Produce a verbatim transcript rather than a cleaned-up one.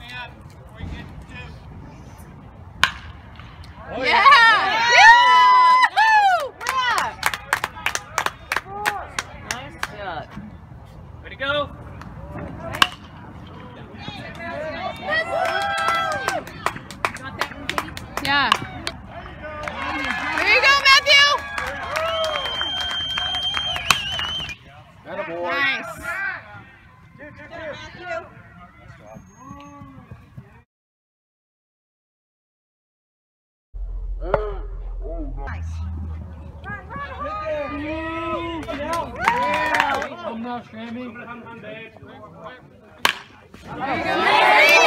Oh, yeah! Yeah! Woo! Nice shot. Way to go! Yeah. There you go, Matthew! Nice. I'm not screaming. There you go.